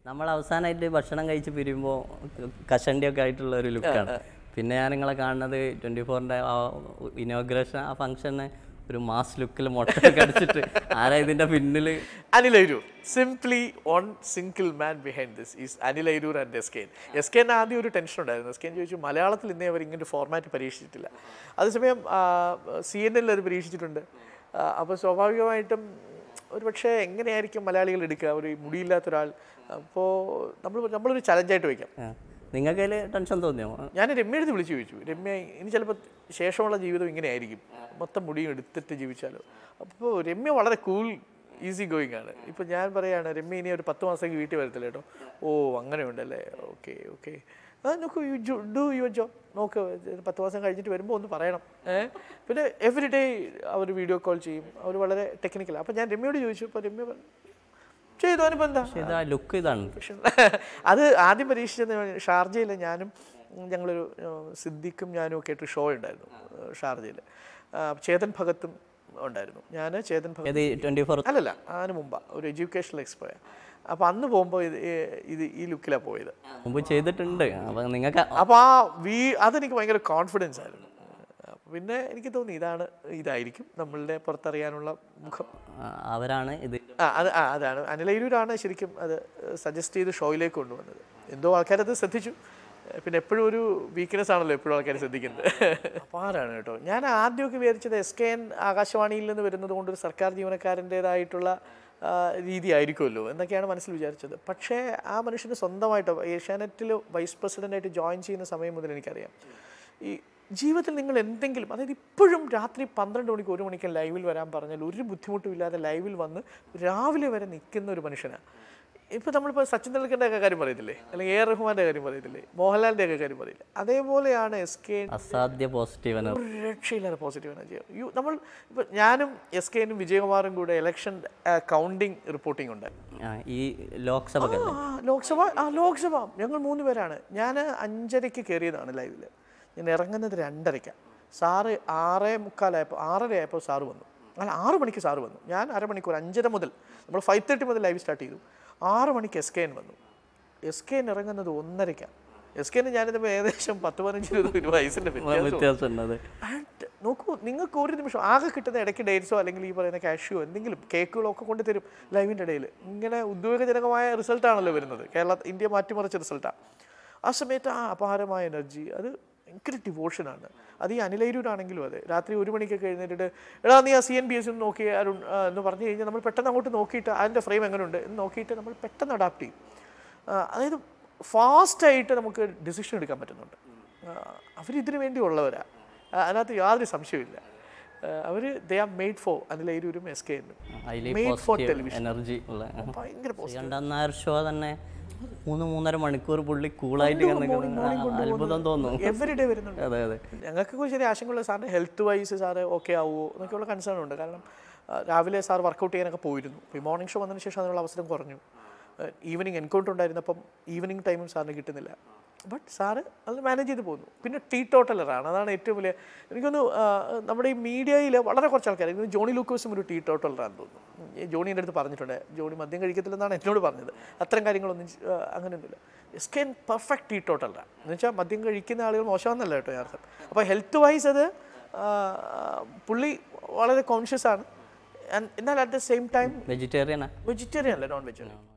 നമ്മൾ അവസാനമായിട്ട് ഭക്ഷണം കഴിച്ച് പിരിയുമ്പോൾ കഷണ്ടിയൊക്കെ ആയിട്ടുള്ള ഒരു ലുക്കാണ്. പിന്നെ ഞാൻ നിങ്ങളെ കാണുന്നത് 24-ൻ്റെ ആ ഇനോഗ്രേഷൻ ആ ഫംഗ്ഷന് ഒരു മാസ് ലുക്കിൽ മുട്ടൊക്കെ അടിച്ചിട്ട് ആരാ ഇതിൻ്റെ പിന്നിൽ? Anil Airur. Simply one single man behind this is Anil Airur and SKN. SKN ആദ്യം ഒരു ടെൻഷൻ ഉണ്ടായിരുന്നു. SKN ചോദിച്ചു മലയാളത്തിൽ ഇന്നേ അവർ ഇങ്ങനെ ഫോർമാറ്റ് പരീക്ഷിച്ചിട്ടില്ല. അതേസമയം CNN അത് പരീക്ഷിച്ചിട്ടുണ്ട്. അപ്പോൾ സ്വാഭാവികമായിട്ടും ഒരു പക്ഷേ എങ്ങനെയായിരിക്കും മലയാളികൾ എടുക്കുക ഒരു മുടിയില്ലാത്ത ഒരാൾ? അപ്പോൾ നമ്മളൊരു ചലഞ്ചായിട്ട് വയ്ക്കാം. നിങ്ങൾക്ക് അതിൽ ടെൻഷൻ തോന്നിയോ? ഞാൻ രമ്യയെടുത്ത് വിളിച്ച് ചോദിച്ചു, രമ്യ ഇനി ചിലപ്പോൾ ശേഷമുള്ള ജീവിതം ഇങ്ങനെ ആയിരിക്കും, മൊത്തം മുടിയും എടുത്തിട്ട് ജീവിച്ചാലോ? അപ്പോൾ രമ്യ വളരെ കൂൾ ഈസി ഗോയിങ് ആണ്. ഇപ്പം ഞാൻ പറയുകയാണ് രമ്യ ഇനി ഒരു 10 മാസത്തേക്ക് വീട്ടിൽ വരത്തില്ല കേട്ടോ. ഓ അങ്ങനെ ഉണ്ടല്ലേ, ഓക്കെ ഓക്കെ നോക്കൂ, യു ഡു യുവർ ജോബ്, നോക്ക് 10 മാസം കഴിഞ്ഞിട്ട് വരുമ്പോൾ ഒന്ന് പറയണം. പിന്നെ എവറി ഡേ അവർ വീഡിയോ കോൾ ചെയ്യും, അവർ വളരെ ടെക്നിക്കലാണ്. അപ്പോൾ ഞാൻ രമ്യയോട് ചോദിച്ചു, അപ്പോൾ രമ്യ ചെയ്തോനിപ്പോൾ എന്താ ലുക്ക് ഇതാണ്. അത് ആദ്യം പരീക്ഷിച്ചത് ഷാർജയിൽ ഞാനും ഞങ്ങളൊരു സിദ്ദിഖും ഞാനും ഒക്കെ ആയിട്ട് ഷോ ഉണ്ടായിരുന്നു ഷാർജയിൽ. ചേതൻ ഭഗത്തും ഉണ്ടായിരുന്നു. ഞാൻ ചേതൻ ഭഗത് 24 അല്ലല്ല, അതിന് മുമ്പാണ്, ഒരു എഡ്യൂക്കേഷണൽ എക്സ്പോയാണ്. അപ്പോൾ അന്ന് പോകുമ്പോൾ ഇത് ഈ ലുക്കിലാണ് പോയത്. മുമ്പ് ചെയ്തിട്ടുണ്ട്. അപ്പോൾ നിങ്ങൾക്ക് അപ്പോൾ അതെനിക്ക് ഭയങ്കര കോൺഫിഡൻസ് ആയിരുന്നു. പിന്നെ എനിക്ക് തോന്നി ഇതായിരിക്കും നമ്മളുടെ പുറത്തറിയാനുള്ള മുഖം. അവരാണ് ഇത്. അതാണ് അനിൽ അയിരൂരാണ് ശരിക്കും അത് സജസ്റ്റ് ചെയ്ത് ഷോയിലേക്ക് കൊണ്ടുവന്നത്. എന്തോ ആൾക്കാരത് ശ്രദ്ധിച്ചു. പിന്നെ എപ്പോഴും ഒരു വീക്ക്നെസ് ആണല്ലോ എപ്പോഴും ആൾക്കാർ ശ്രദ്ധിക്കുന്നത്. അപ്പാറാണ് കേട്ടോ. ഞാൻ ആദ്യമൊക്കെ വിചാരിച്ചത് SKN ആകാശവാണിയിൽ നിന്ന് വരുന്നത് കൊണ്ടൊരു സർക്കാർ ജീവനക്കാരൻ്റേതായിട്ടുള്ള രീതി ആയിരിക്കുമല്ലോ എന്നൊക്കെയാണ് മനസ്സിൽ വിചാരിച്ചത്. പക്ഷേ ആ മനുഷ്യന് സ്വന്തമായിട്ട് ഏഷ്യാനെറ്റിൽ വൈസ് പ്രസിഡൻ്റായിട്ട് ജോയിൻ ചെയ്യുന്ന സമയം മുതൽ എനിക്കറിയാം ഈ ജീവിതത്തിൽ നിങ്ങൾ എന്തെങ്കിലും, അതായത് ഇപ്പോഴും രാത്രി 12 മണിക്ക് 1 മണിക്ക് ലൈവിൽ വരാൻ പറഞ്ഞാൽ ഒരു ബുദ്ധിമുട്ടും ഇല്ലാതെ ലൈവിൽ വന്ന് രാവിലെ വരെ നിൽക്കുന്ന ഒരു മനുഷ്യനാണ്. ഇപ്പോൾ നമ്മളിപ്പോൾ സച്ചിൻ തെണ്ടുൽക്കറിൻ്റെ ഒക്കെ കാര്യം പറയത്തില്ലേ, അല്ലെങ്കിൽ A.R. റഹ്മാൻ്റെ കാര്യം പറയത്തില്ലേ, മോഹൻലാലിൻ്റെ ഒക്കെ കാര്യം പറയില്ല, അതേപോലെയാണ് SKN. അസാധ്യ പോസിറ്റീവ് എനർജി, ഒരു രക്ഷയില്ലാതെ പോസിറ്റീവ് എനർജി. നമ്മൾ ഇപ്പോൾ ഞാനും SKNും വിജയകുമാറും കൂടെ ഇലക്ഷൻ കൗണ്ടിങ് റിപ്പോർട്ടിംഗ് ഉണ്ട്. ഈ ലോക്സഭ ലോക്സഭ ഞങ്ങൾ 3 പേരാണ്. ഞാൻ 5:30 കയറിയതാണ് ലൈവിൽ. ഞാൻ ഇറങ്ങുന്നത് 2:30. സാറ് 6:45 സാറ് വന്നു. അങ്ങനെ 6 മണിക്ക് സാറ് വന്നു. ഞാൻ അരമണിക്കൂർ 5:30 മുതൽ നമ്മൾ 5:30 മുതൽ ലൈവ് സ്റ്റാർട്ട് ചെയ്തു. 6 മണിക്ക് SKN വന്നു. SKN ഇറങ്ങുന്നത് 1:30. SKN ഞാനിപ്പോൾ ഏകദേശം 10-15-20 വയസ്സിൻ്റെ വ്യത്യാസം. നോക്കൂ, നിങ്ങൾക്ക് ഒരു നിമിഷം ആകെ കിട്ടുന്ന ഇടയ്ക്ക് ഡേറ്റ്സോ അല്ലെങ്കിൽ ഈ പറയുന്ന കാഷ്യോ എന്തെങ്കിലും കേക്കുകളോ ഒക്കെ കൊണ്ട് തരും ലൈവിൻ്റെ ഇടയിൽ. ഇങ്ങനെ ഉദ്വേഗജനകമായ റിസൾട്ടാണല്ലോ വരുന്നത്. ഇന്ത്യ മാറ്റിമറിച്ച റിസൾട്ടാണ്. ആ സമയത്ത് അപാരമായ എനർജി, അത് ഭയങ്കര ഡിവോഷനാണ്. അത് ഈ അനിൽ അയിരൂരാണെങ്കിലും അതെ. രാത്രി 1 മണിക്കൊക്കെ എഴുന്നേറ്റിട്ട് എടാ നീ ആ CNBS ഒന്ന് നോക്കി അരുൺ എന്ന് പറഞ്ഞു കഴിഞ്ഞാൽ നമ്മൾ പെട്ടെന്ന് അങ്ങോട്ട് നോക്കിയിട്ട് അതിൻ്റെ ഫ്രെയിം എങ്ങനെയുണ്ട് എന്ന് നോക്കിയിട്ട് നമ്മൾ പെട്ടെന്ന് അഡാപ്റ്റ് ചെയ്യും. അതായത് ഫാസ്റ്റായിട്ട് നമുക്ക് ഡിസിഷൻ എടുക്കാൻ പറ്റുന്നുണ്ട്. അവരിതിനു വേണ്ടിയുള്ളവരാണ്, അതിനകത്ത് യാതൊരു സംശയമില്ല. അവർ they are made for Anil അയിരൂരും SKNും, മെയ്ഡ് ഫോർ ടെലിവിഷൻ എനർജി. ഭയങ്കര ഷോ തന്നെ 3-3.5 മണിക്കൂർ പുള്ളി കൂളായിട്ട് അത്ഭുതം തോന്നുന്നു. എവറി ഡേ വരുന്നുണ്ട്. അതെ അതെ. ഞങ്ങൾക്ക് ശരി ആശങ്കയുള്ള സാറിന് ഹെൽത്ത് വൈസ് സാറ് ഓക്കെ ആവുമോ എന്നൊക്കെയുള്ള കൺസേൺ ഉണ്ട്. കാരണം രാവിലെ സാർ വർക്കൗട്ട് ചെയ്യാനൊക്കെ പോയിരുന്നു. ഇപ്പോൾ ഈ മോർണിംഗ് ഷോ വന്നതിന് ശേഷം അതിനുള്ള അവസരം കുറഞ്ഞു. ഈവനിങ് എൻകൗണ്ടർ ഉണ്ടായിരുന്നപ്പം ഈവനിങ് ടൈമും സാറിന് കിട്ടുന്നില്ല. ബട്ട് സാറ് അത് മാനേജ് ചെയ്ത് പോകുന്നു. പിന്നെ ടീടോട്ടലറാണ്, അതാണ് ഏറ്റവും വലിയ. എനിക്കൊന്ന് നമ്മുടെ ഈ മീഡിയയിൽ വളരെ കുറച്ച് ആൾക്കാർ, എനിക്ക് ജോണി ലൂക്കോസും ഒരു ടീടോട്ടലറാണെന്ന് തോന്നുന്നു. ജോണീൻ്റെ അടുത്ത് പറഞ്ഞിട്ടുണ്ട്, ജോണി മദ്യം കഴിക്കത്തില്ലെന്നാണ് എന്നോട് പറഞ്ഞത്. അത്തരം കാര്യങ്ങളൊന്നും അങ്ങനെയൊന്നുമില്ല. SKN പെർഫെക്റ്റ് ടീടോട്ടലറാണ്. എന്ന് വെച്ചാൽ മദ്യം കഴിക്കുന്ന ആളുകൾ മോശമെന്നല്ല കേട്ടോ യഥാർത്ഥം. അപ്പോൾ ഹെൽത്ത് വൈസ് അത് പുള്ളി വളരെ കോൺഷ്യസ് ആണ്. എന്നാൽ at the same time vegetarian അല്ല, നോൺ വെജിറ്റേറിയൻ.